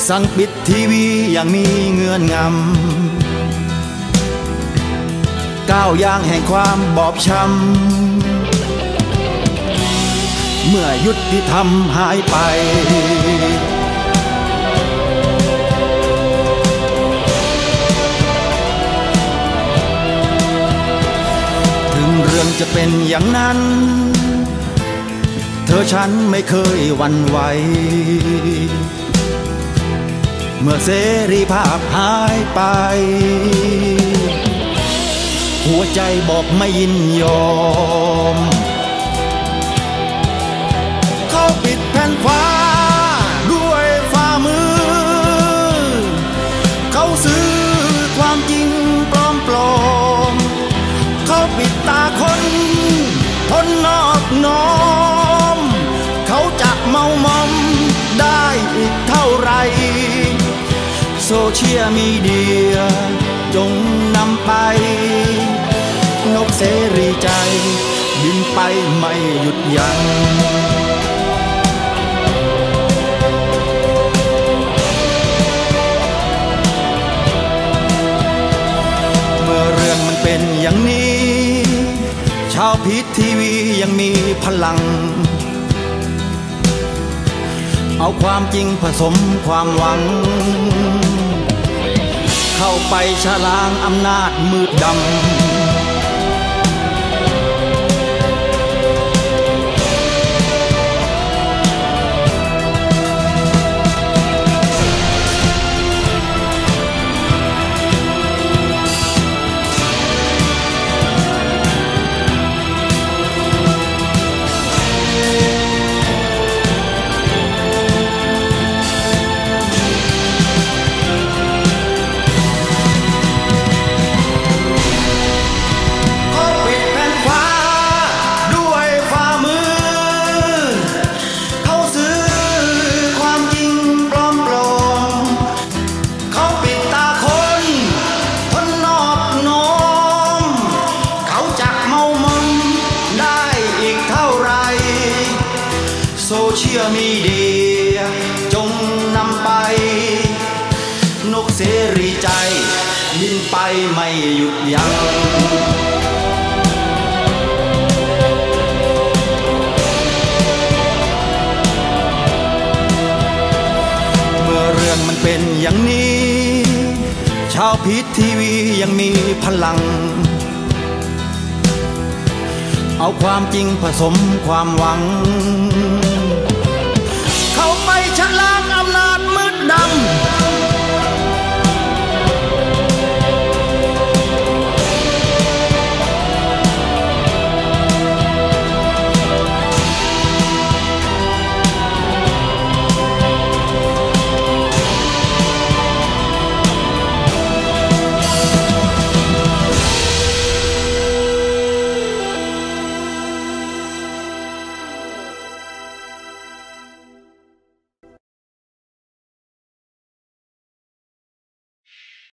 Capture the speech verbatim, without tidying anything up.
สั่งปิดทีวีอย่างมีเงื่อนงำก้าวย่างแห่งความบอบช้ำเมื่อยุติธรรมหายไปถึงเรื่องจะเป็นอย่างนั้นเธอฉันไม่เคยหวั่นไหวเมื่อเสรีภาพหายไปหัวใจบอกไม่ยินยอมเขาปิดแผ่นฟ้าด้วยฝ่ามือเขาซื้อความจริงปลอมปลอมเขาปิดตาคนคนนอบน้อมเขาจะเมามอมได้อีกเท่าไรโซเชียลมีเดียจงนำไปนกเสรีใจบินไปไม่หยุดยั้งเมื่อเรื่องมันเป็นอย่างนี้ชาวพีททีวียังมีพลังเอาความจริงผสมความหวังเข้าไปชะล้างอำนาจมืดดำโซเชียลมีเดียจงนำไปนกเสรีใจบินไปไม่หยุดยั้งเมื่อเรื่องมันเป็นอย่างนี้ชาวพีททีวียังมีพลังเอาความจริงผสมความหวัง